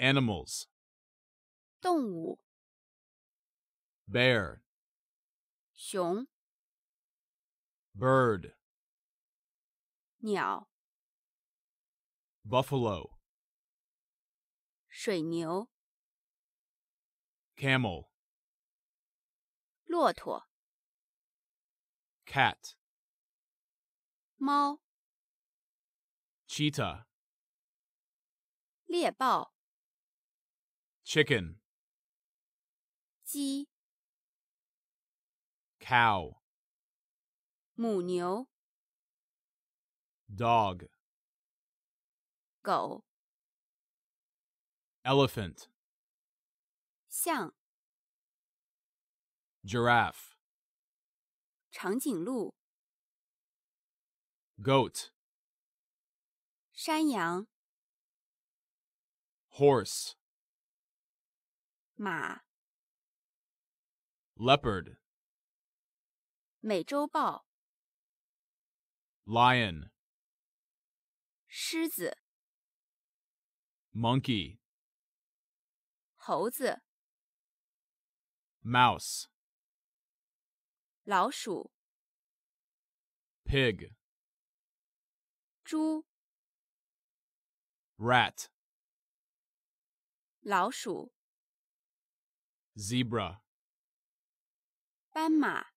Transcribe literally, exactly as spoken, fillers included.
Animals. 动物 Bear. 熊 Bird. 鸟 Buffalo. 水牛 Camel. 骆驼 Cat. 猫 Cheetah. 猎豹 Chicken. 鸡 Cow. 母牛 Dog. 狗 Elephant. 象 Giraffe. 长颈鹿 Goat. 山羊 Horse. 马 Leopard. 美洲豹 Lion. 狮子 Monkey. 猴子 Mouse. 老鼠 Pig. 猪 Rat. 老鼠 Zebra. 斑马